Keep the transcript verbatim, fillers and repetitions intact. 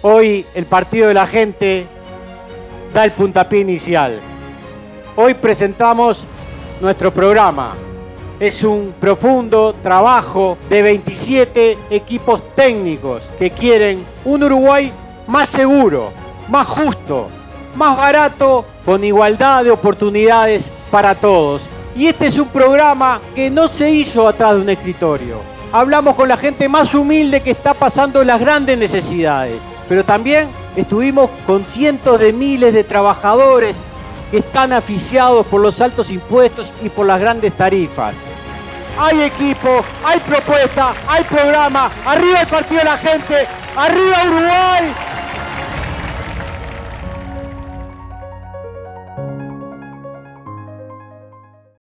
Hoy el Partido de la Gente da el puntapié inicial. Hoy presentamos nuestro programa. Es un profundo trabajo de veintisiete equipos técnicos que quieren un Uruguay más seguro, más justo, más barato, con igualdad de oportunidades para todos. Y este es un programa que no se hizo atrás de un escritorio. Hablamos con la gente más humilde que está pasando las grandes necesidades, pero también estuvimos con cientos de miles de trabajadores que están asfixiados por los altos impuestos y por las grandes tarifas. Hay equipo, hay propuesta, hay programa. Arriba el Partido de la Gente, arriba Uruguay.